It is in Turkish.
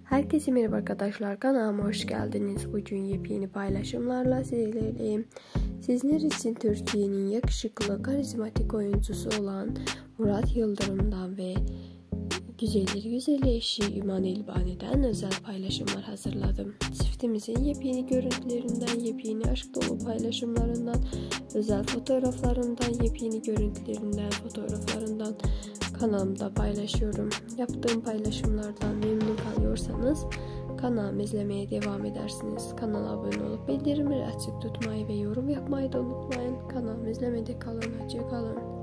Herkese merhaba arkadaşlar, kanalıma hoş geldiniz. Bugün yepyeni paylaşımlarla sizlerleyim. Sizler için Türkiye'nin yakışıklı, karizmatik oyuncusu olan Murat Yıldırım'dan ve güzelleri güzeli eşi Üman Elbani'den özel paylaşımlar hazırladım. Çiftimizin yepyeni görüntülerinden, yepyeni aşk dolu paylaşımlarından, özel fotoğraflarından, yepyeni görüntülerinden, fotoğraflarından kanalımda paylaşıyorum. Yaptığım paylaşımlardan memnun kalıyorsanız kanalımı izlemeye devam edersiniz. Kanala abone olup bildirimleri açık tutmayı ve yorum yapmayı da unutmayın. Kanalımı izlemede kalın. Hoşça kalın.